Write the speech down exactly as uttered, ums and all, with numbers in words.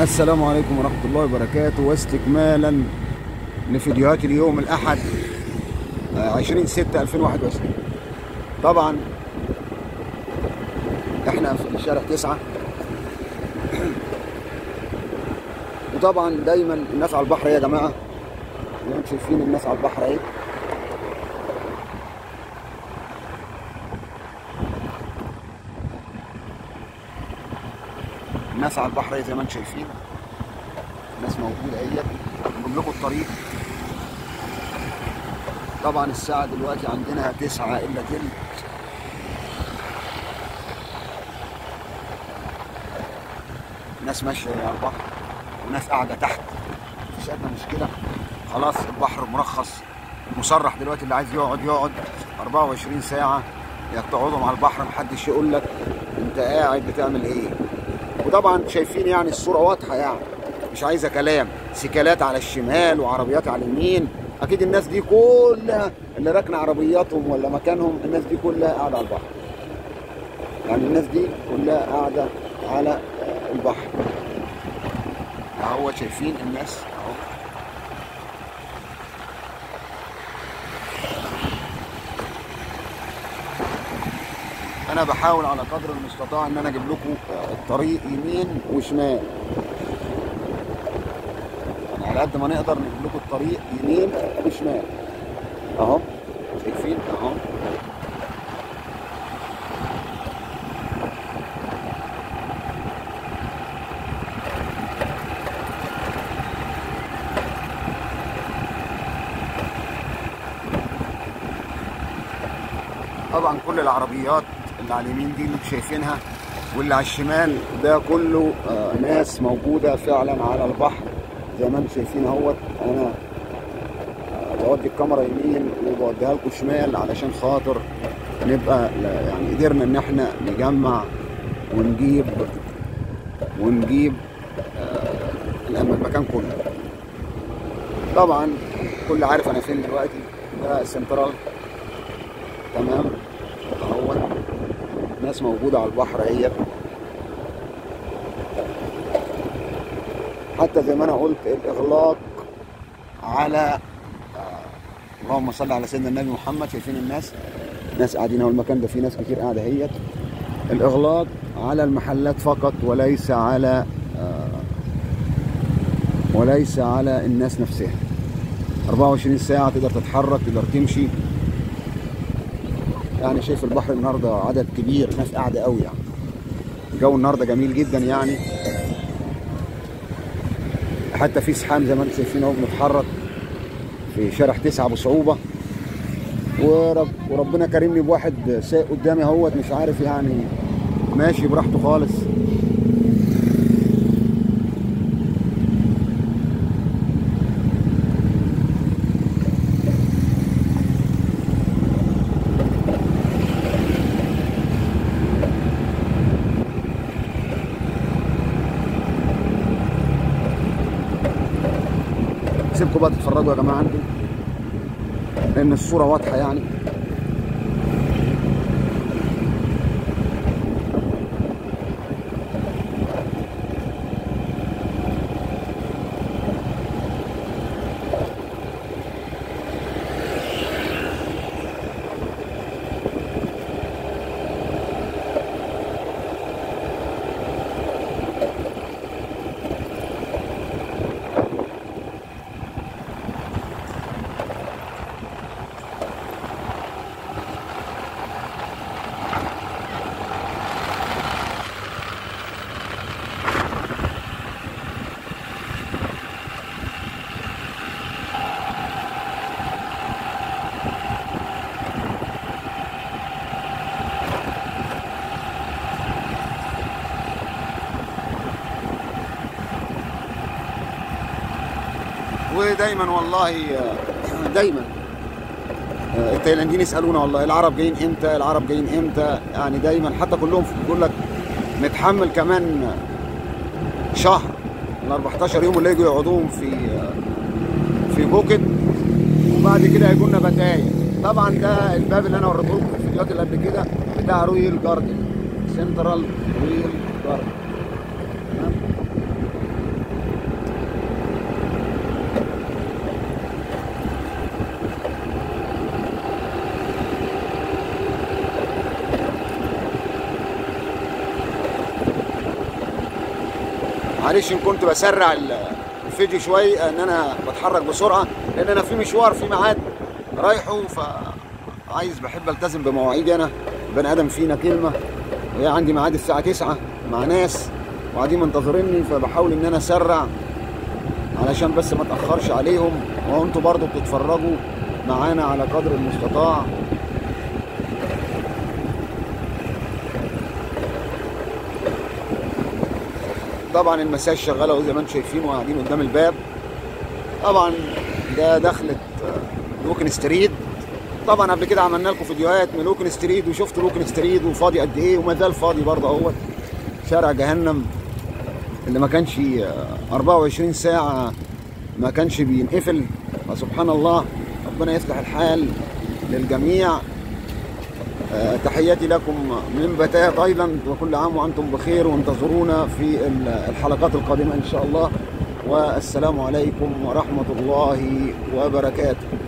السلام عليكم ورحمة الله وبركاته، واستكمالا لفيديوهات اليوم الأحد عشرين ستة ألفين وواحد وعشرين. طبعا احنا في شارع تسعة، وطبعا دايما الناس على البحر يا جماعة، زي ما انتم شايفين الناس على البحر اهي. الناس على البحر اهي زي ما انتم شايفين، الناس موجودة اهي. نجيب لكم الطريق. طبعا الساعة دلوقتي عندنا تسعة إلا تلت. ناس ماشية على البحر وناس قاعدة تحت، مفيش أدنى مشكلة. خلاص البحر مرخص، مصرح دلوقتي، اللي عايز يقعد يقعد أربعة وعشرين ساعة. يا تقعدوا مع البحر، محدش يقول لك أنت قاعد بتعمل إيه. وطبعا شايفين يعني الصورة واضحة، يعني مش عايزة كلام. سيكالات على الشمال وعربيات على اليمين. أكيد الناس دي كلها اللي راكنة عربياتهم ولا مكانهم، الناس دي كلها قاعدة على البحر. يعني الناس دي كلها قاعدة على البحر اهو. شايفين الناس اهو. انا بحاول على قدر المستطاع ان انا اجيب لكم الطريق يمين وشمال، يعني على قد ما نقدر نجيب لكم الطريق يمين وشمال اهو. شايفين اهو. طبعا كل العربيات اللي على اليمين دي اللي انتم شايفينها، واللي على الشمال ده كله آه ناس موجوده فعلا على البحر زي ما انتم شايفين اهوت. انا آه بودي الكاميرا يمين وبوديها لكم شمال علشان خاطر نبقى يعني قدرنا ان احنا نجمع ونجيب ونجيب آه المكان كله. طبعا كل عارف انا فين دلوقتي، ده سنترال تمام اهو. ناس موجوده على البحر اهي. حتى زي ما انا قلت الاغلاق على آه اللهم صل على سيدنا النبي محمد. شايفين الناس ناس قاعدين اهو. المكان ده فيه ناس كتير قاعده اهيت. الاغلاق على المحلات فقط، وليس على آه وليس على الناس نفسها. أربعة وعشرين ساعه تقدر تتحرك، تقدر تمشي. يعني شايف البحر النهارده عدد كبير، ناس قاعده قوي. يعني الجو النهارده جميل جدا، يعني حتى في زحام زي ما انتم شايفين اهو. بنتحرك في شارع تسعة بصعوبه، ورب وربنا كرمني بواحد سايق قدامي اهوت، مش عارف يعني ماشي براحته خالص. سيبكم بقى تتفرجوا يا جماعه عندي، لان الصوره واضحه يعني. ودايما والله دايما التايلانديين يسالونا والله العرب جايين امتى، العرب جايين امتى. يعني دايما حتى كلهم بيقول لك نتحمل كمان شهر، ال أربعتاشر يوم اللي يجوا يقعدوهم في في بوكيت، وبعد كده هيجوا لنا بتايا. طبعا ده الباب اللي انا وريته لكم في الفيديوهات اللي قبل كده بتاع رويال جاردن، سنترال رويال جاردن. معلش ان كنت بسرع الفيديو شويه ان انا بتحرك بسرعه، لان انا في مشوار في ميعاد رايحه، فعايز بحب التزم بمواعيدي. انا بني ادم فينا كلمه، وهي عندي ميعاد الساعه تسعة مع ناس وقاعدين منتظريني، فبحاول ان انا اسرع علشان بس ما اتاخرش عليهم، وانتوا برضو بتتفرجوا معانا على قدر المستطاع. طبعا المساج شغاله وزي ما انتم شايفين وقاعدين قدام الباب. طبعا ده دخلت لوكن ستريت. طبعا قبل كده عملنا لكم فيديوهات من لوكن ستريت وشفتوا لوكن ستريت وفاضي قد ايه، وما زال فاضي برضه اهوت. شارع جهنم اللي ما كانش أربعة وعشرين ساعه ما كانش بينقفل، فسبحان الله ربنا يفتح الحال للجميع. أه تحياتي لكم من بتايا تايلاند، وكل عام وانتم بخير، وانتظرونا في الحلقات القادمه ان شاء الله، والسلام عليكم ورحمه الله وبركاته.